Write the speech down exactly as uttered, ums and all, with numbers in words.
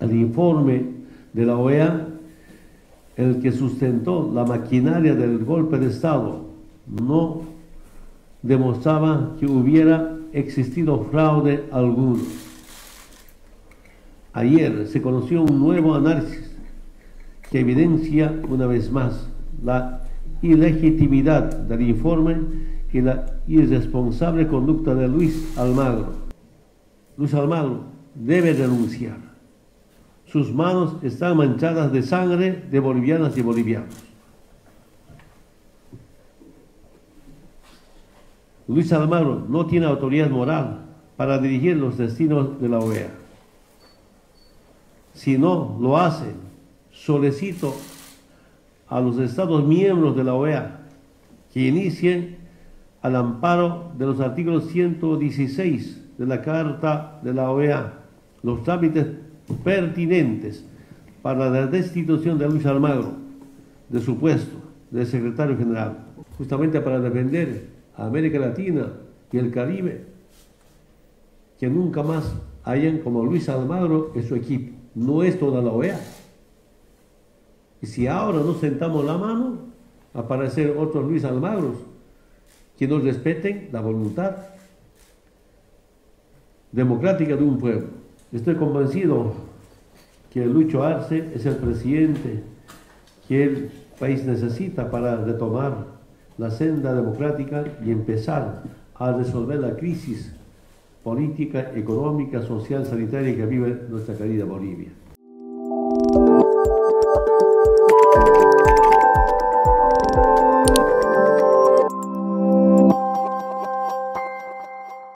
el informe de la O E A, el que sustentó la maquinaria del golpe de Estado, no demostraba que hubiera existido fraude alguno. Ayer se conoció un nuevo análisis que evidencia una vez más la ilegitimidad del informe y la irresponsable conducta de Luis Almagro. Luis Almagro debe renunciar. Sus manos están manchadas de sangre de bolivianas y bolivianos. Luis Almagro no tiene autoridad moral para dirigir los destinos de la O E A. Si no lo hace, solicito a los Estados miembros de la O E A que inicien al amparo de los artículos ciento dieciséis de la Carta de la O E A los trámites pertinentes para la destitución de Luis Almagro de su puesto de secretario general, justamente para defender a América Latina y el Caribe, que nunca más hayan como Luis Almagro en su equipo. No es toda la O E A. Y si ahora no sentamos la mano, aparecer otros Luis Almagros que no respeten la voluntad democrática de un pueblo. Estoy convencido que Lucho Arce es el presidente que el país necesita para retomar la senda democrática y empezar a resolver la crisis política, económica, social, sanitaria que vive nuestra querida Bolivia.